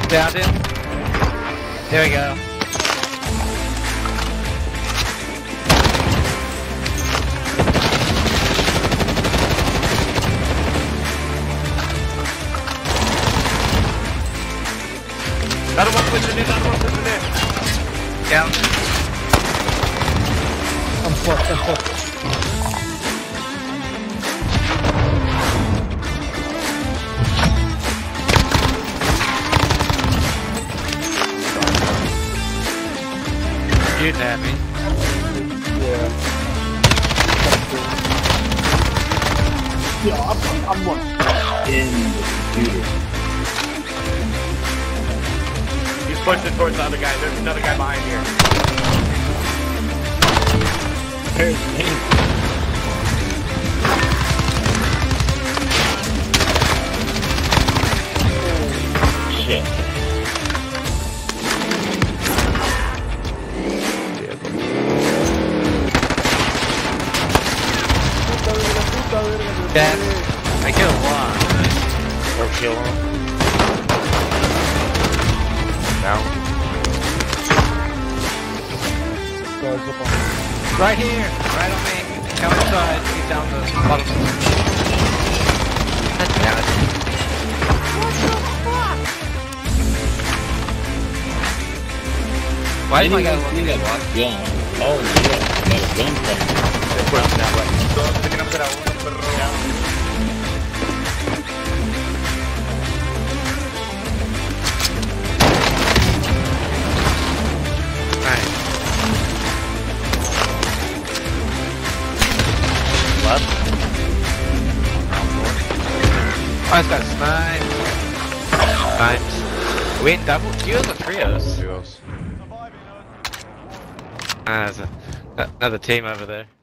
Downed him. There we go. Another one pushing in, another one pushing in. Down. I'm fucked. Shooting at me. Yeah. Yeah, I'm one in the computer. He's pushing towards the other guy. There's another guy behind here. There's me. Shit. Dead. I killed one. Or kill him. Down. Right here. Right on me. Come inside. He's down the bottom. Damn it. Why did my guy look at me? Gun. Oh yeah, that gun thing. Después, ya, bueno. Todos se quedan para uno, perro. Nice. Left. Oh, it's got sniped. Sniped. We in double duos or trios? Duos. There's another team over there.